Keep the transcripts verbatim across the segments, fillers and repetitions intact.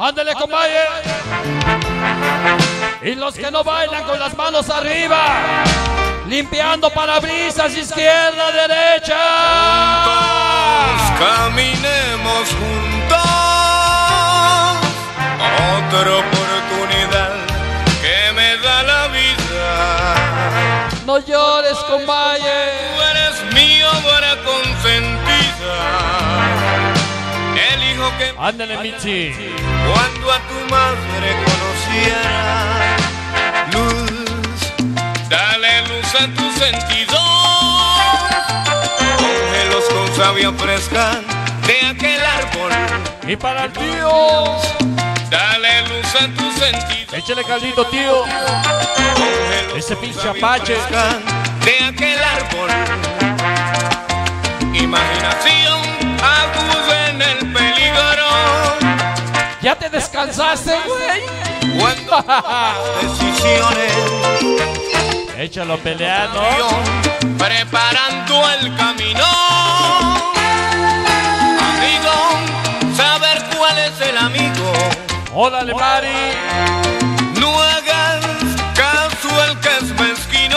Ándale, compadre. Y los que no bailan con las manos arriba, limpiando parabrisas, izquierda, derecha. Juntos, caminemos juntos. Otra oportunidad que me da la vida. No llores, compadre. Tú eres mi obra consentida. El hijo que Ándale, Michi. cuando a tu madre conociera. Luz, dale luz a tus sentidos. Cógelos con savia fresca de aquel árbol. Y para el tío, Dale luz a tus sentidos. échale caldito, tío. Cógelos Ese con pinche savia Apache. fresca de aquel árbol. Imaginación aguda en el peligro. ¿Ya te descansaste, güey? Cuando tomas decisiones, Échalo a pelear, ¿no? preparando el camino. Amigo, saber cuál es el amigo. Órale, Mari. No hagas caso al que es mezquino.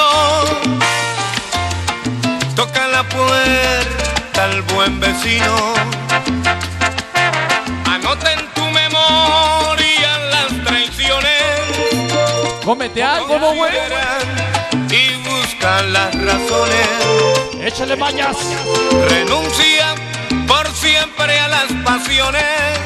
Toca la puerta al buen vecino. Anota en tu memoria las traiciones. Cómete algo, ¿no, güey? Y busca las razones. Échale mañas. Renuncia por siempre a las pasiones.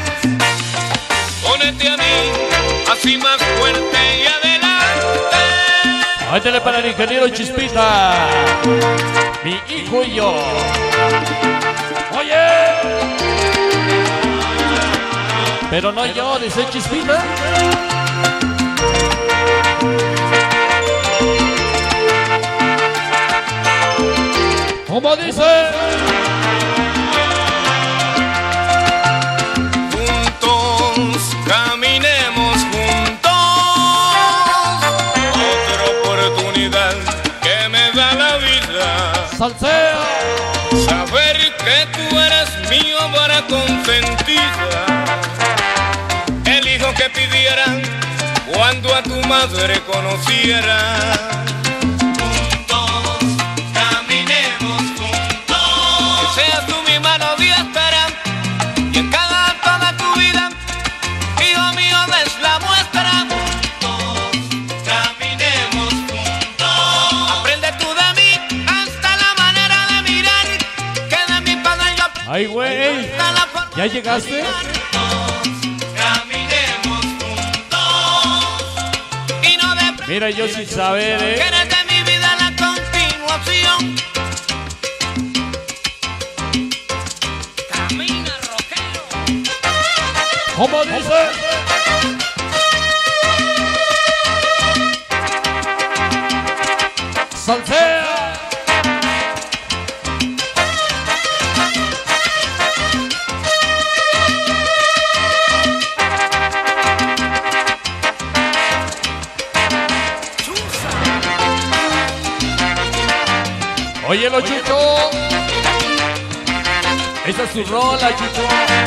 Pónete a mí, así más fuerte y adelante. Ándale para el ingeniero Chispita. Mi hijo y yo. Oye. Pero no llores, ¿eh, Chispita? ¿Cómo dice? Juntos, caminemos juntos. Otra oportunidad que me da la vida. Salseo. Saber que tú eres mi obra consentida. El hijo que pidieran cuando a tu madre conociera. Ay, güey. ¿Ya llegaste? Caminemos juntos y no de Mira, yo sin saber, ¿eh? que eres de mi vida la continuación. Camina, rockero. ¿Cómo dice? Salsea. Óyelo, Chucho. Esta es tu rola, Chucho.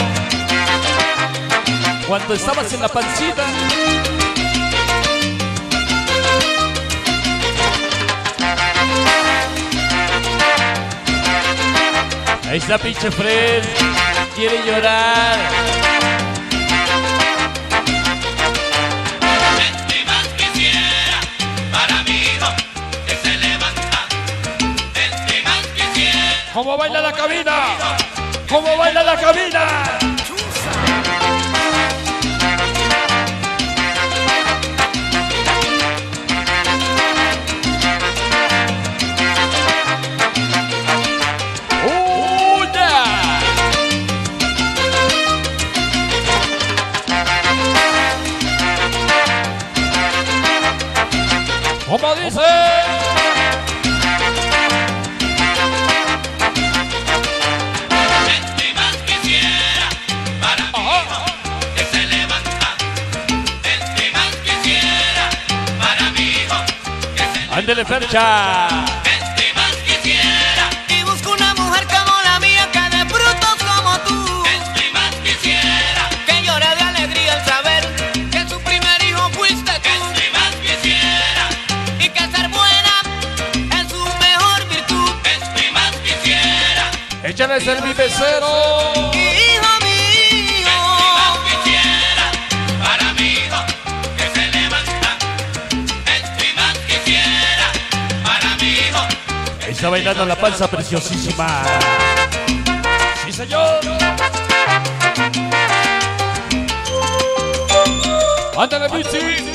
Cuando estabas en la pancita. Ahí está pinche Fred. Quiere llorar. ¿Cómo baila la cabina? ¿Cómo baila la cabina? ¡Uh, ya! ¿Cómo dice? Ándele, Fercha. Este más quisiera y busco una mujer como la mía que de brutos como tú. Este más quisiera que llore de alegría al saber eres el mi becero. Hijo mío, quisiera para mi hijo que se levanta. Esto y más quisiera para mi hijo. Ahí está bailando la panza preciosísima. Sí, señor. ¡Ándale, bici!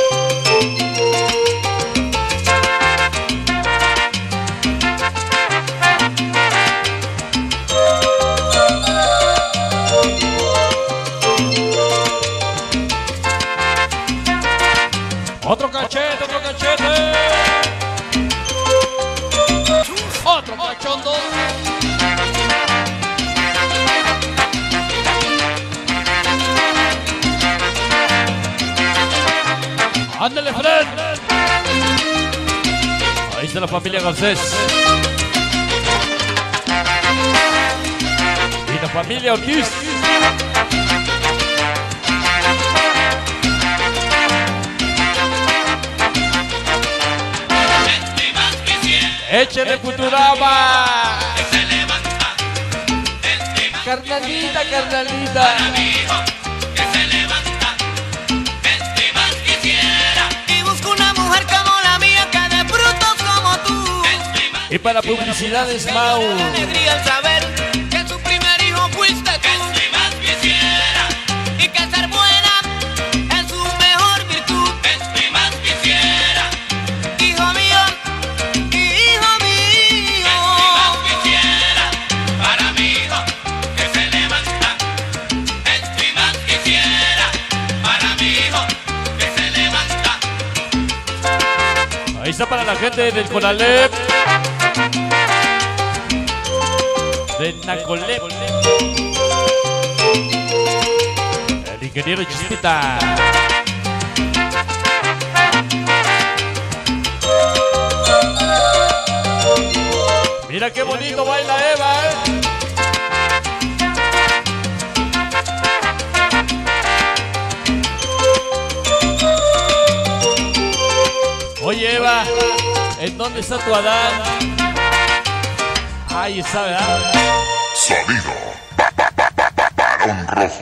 Otro cachete, otro cachete. Otro cachondo. Ándale, Fred. Ahí está la familia Garcés. Y la familia Ortiz. Échale Futurama. Carnalita, carnalita. Y para publicidades, Mau. Alegría al saber que su primer hijo fuiste tú. Esto y más quisiera. Y que ser buena es su mejor virtud. Esto y más quisiera. Hijo mío, hijo mío. Esto y más quisiera para mi hijo que se levanta. Esto y más quisiera para mi hijo que se levanta. Ahí está para la gente del Conalep. De Nacolep. El ingeniero Chispita. Mira qué bonito baila Eva, ¿eh? Oye, Eva, ¿en dónde está tu Adán? Ahí está, ¿verdad? Sonido ba, ba, ba, ba, ba, Barón Rojo.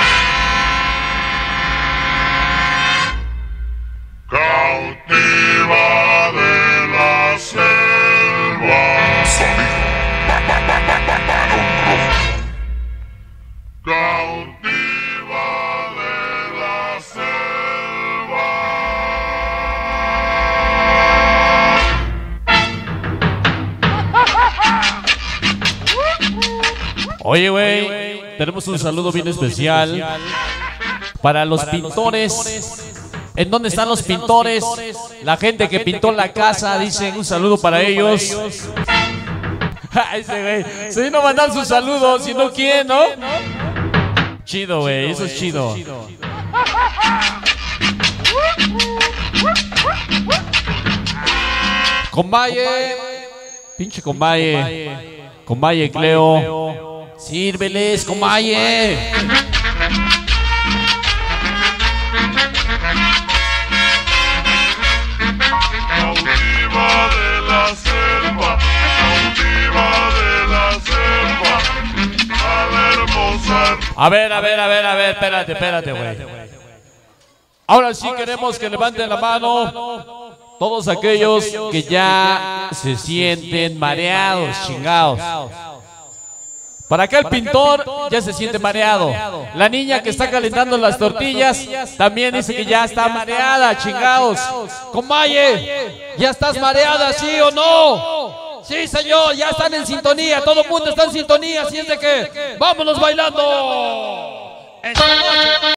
Cautiva de la selva. Sonido ba, ba, ba, ba, ba, Barón Rojo. Cautiva de la selva. Oye, güey, tenemos un saludo bien especial para los pintores. ¿En dónde están los pintores? La gente que pintó la casa, dicen un saludo para ellos. Ese güey, se vino a mandar sus saludos, si no, ¿quién, no? Chido, güey, eso es chido. Combaye, pinche Combaye, Combaye Cleo. Sírveles, Combaye. Cautiva de la selva, cautiva de la selva, a la hermosa. A ver, a ver, a ver, a ver, espérate, espérate, güey. Ahora sí queremos que levanten la mano todos aquellos que ya se sienten mareados, chingados. Para acá el pintor ya se siente mareado. La niña que está calentando las tortillas también dice que ya está mareada, chingados. Combaye, ¿ya estás mareada, sí o no? Sí, señor, ya están en sintonía. Todo el mundo está en sintonía, así es de que vámonos bailando.